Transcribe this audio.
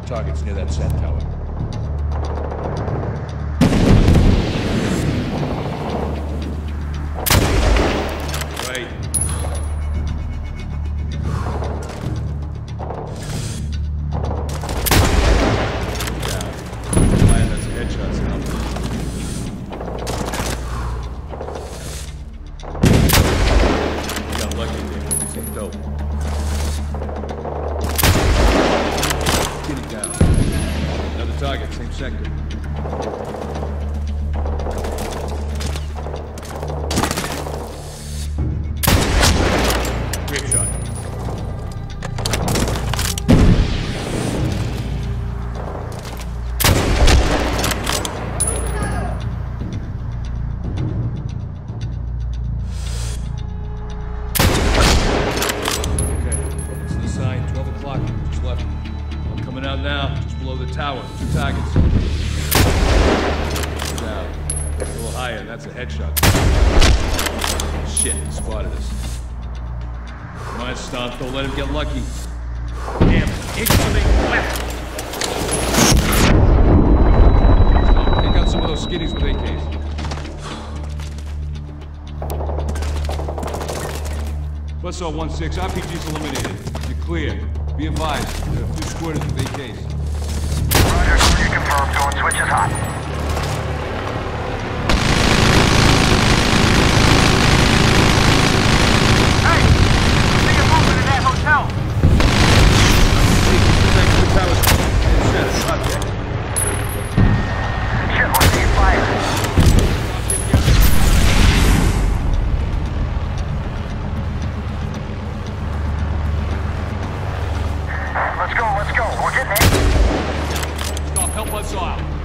target's near that sand tower. Right. Down. Man, that's a headshot sound. Got lucky there. Some dope. Getting down. Another target, same sector. Grape shot. Okay, it's the sign, 12 o'clock, just left. I'm coming out now, just below the tower. 2 targets. Down. A little higher, that's a headshot. Shit, he spotted us. Come on, Stomp, don't let him get lucky. Damn, incoming left! Stomp, take out some of those skinnies with AKs. Buzzsaw 1-6, RPG's eliminated. You're clear. Be advised, there are 2 squirters with AKs. Roger, you confirmed. Zone switch is hot. Hey! I see you moving in that hotel. Protect the towers. Shit, it's hot there. Shit, we're being fired. Let's go. We're getting in. Stop, help Buzzsaw out.